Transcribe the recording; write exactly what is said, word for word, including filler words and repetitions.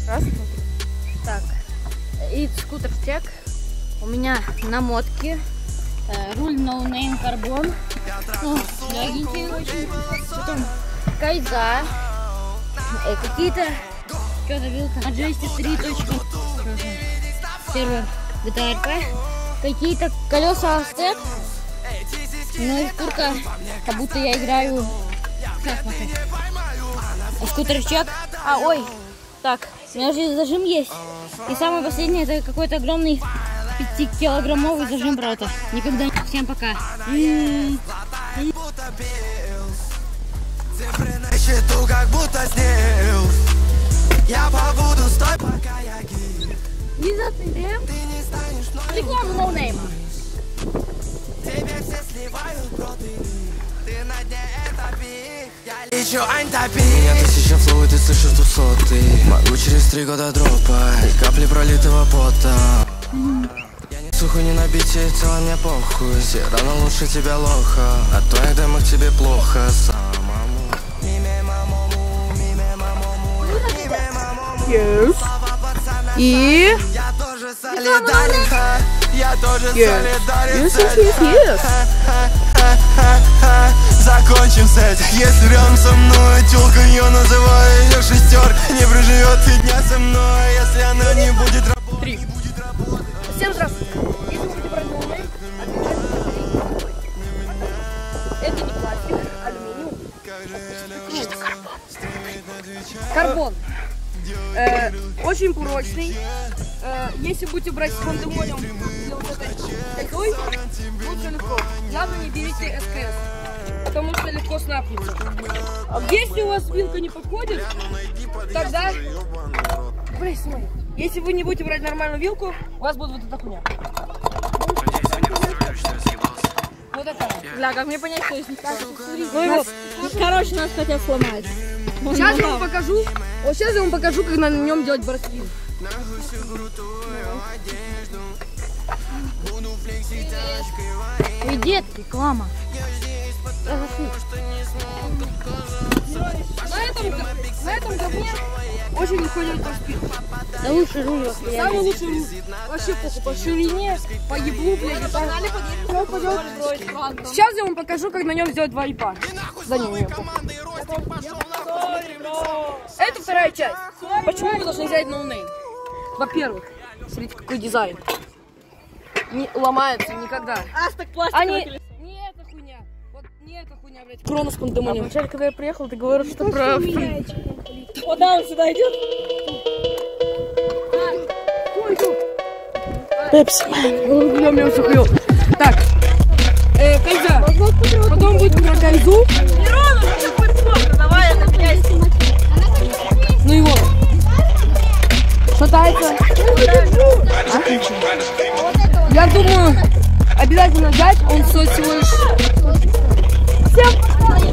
Так, и скутер тек. У меня намотки. Э, руль No Name Carbon. Ну, легенький очень. Потом кайза. Э, какие-то... Что-то вилка. Majestic три. Сервер джи ти ар пи. Какие-то колеса степ. Ну и шкурка. Как будто я играю... Скутер чек. А, ой. Так, у меня уже зажим есть. И самое последнее, это какой-то огромный пятикилограммовый зажим, брата. Никогда не... Всем пока. Не затырем. Рекламу No Name. Меня тысяча флоу, и ты слышишь двухсотый. Могу через три года дропать капли пролитого пота. Я не сухой, не набитие, тело мне похуй. Все равно лучше тебя лоха. От твоих демок тебе плохо самому. Yes. И... Я тоже солидарен. Я тоже солидарен. Yes, yes, yes, yes. Закончим с этим. Если рядом со мной тёлка, я называю ее шестер. Не проживет и дня со мной, если она не будет работать. Три. Всем здравствуйте. Если вы будете брать No Name, это не пластик, алюминиум. Это карбон. Карбон. Э, очень прочный. Э, если будете брать с пандемониум и вот этой такой, лучше легко. Главное, не берите эс ка эс, потому что легко снапнется. А если у вас вилка не подходит, тогда... Блин, смотри. Если вы не будете брать нормальную вилку, у вас будет вот эта хуйня. Вот такая. Бля, как мне понять, что есть не так? Ну и вот. Короче, нас хотят сломать. Сейчас я вам покажу. Вот сейчас я вам покажу, как на нем делать браслет. Уйдет реклама. На этом, на этом говне очень легко делать браслет. Да лучше руль. Самый лучший руль. Вообще по, по ширине, по еблу, блядь. Сейчас я вам покажу, как на нем сделать два ипа. Да не, не, это вторая часть. Почему вы должны взять No Name? Во-первых, смотрите, какой дизайн. Не ломается никогда. Астак Они... Не эта хуйня. Вот не эта хуйня, блядь. Кронос пандемониум. А вначале, когда я приехал, ты говорил, что про... О, да, он сюда идет. Пепси. Я меня усухрил. Так. Э, кайза. Потом будет про кайзу. Давай, это часть. Ну и вот. Шатается. Я думаю, обязательно взять. Он стоит всего лишь... Всем